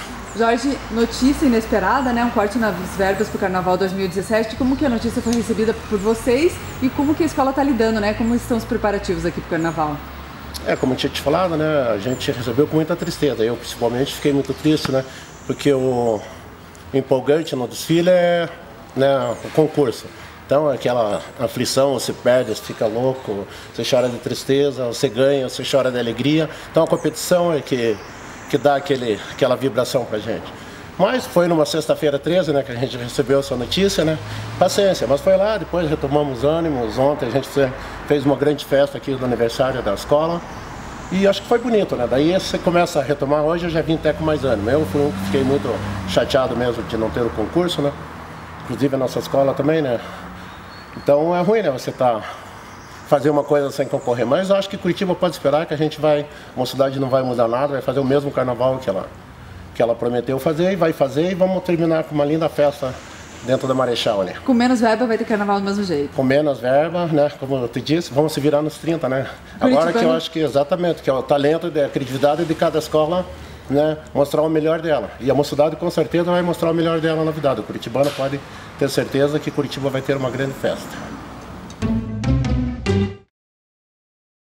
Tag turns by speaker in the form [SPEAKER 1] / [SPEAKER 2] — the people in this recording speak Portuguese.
[SPEAKER 1] Jorge, notícia inesperada, né? Um corte nas verbas para o Carnaval 2017. Como que a notícia foi recebida por vocês e como que a escola está lidando, né? Como estão os preparativos aqui para o Carnaval?
[SPEAKER 2] Como eu tinha te falado, né? A gente recebeu com muita tristeza. Eu, principalmente, fiquei muito triste, né? Porque o empolgante no desfile é, né, o concurso. Então, aquela aflição, você perde, você fica louco, você chora de tristeza, você ganha, você chora de alegria. Então, a competição é que dá aquela vibração pra gente. Mas foi numa sexta-feira 13, né, que a gente recebeu essa notícia, né? Paciência, mas foi lá, depois retomamos ânimos. Ontem a gente fez uma grande festa aqui do aniversário da escola. E acho que foi bonito, né? Daí você começa a retomar. Hoje eu já vim até com mais ânimo. Eu fui um que fiquei muito chateado mesmo de não ter o concurso, né? Inclusive a nossa escola também, né? Então é ruim, né? Você fazer uma coisa sem concorrer. Mas eu acho que Curitiba pode esperar que a gente vai... Uma cidade não vai mudar nada, vai fazer o mesmo carnaval que ela prometeu fazer e vai fazer. E vamos terminar com uma linda festa dentro da Marechal, né?
[SPEAKER 1] Com menos verba vai ter carnaval do mesmo jeito.
[SPEAKER 2] Com menos verba, né? Como eu te disse, vamos se virar nos 30, né? Agora que eu acho que exatamente, que é o talento e a criatividade de cada escola, né? Mostrar o melhor dela. E a mocidade com certeza vai mostrar o melhor dela na novidade. O curitibano pode ter certeza que Curitiba vai ter uma grande festa.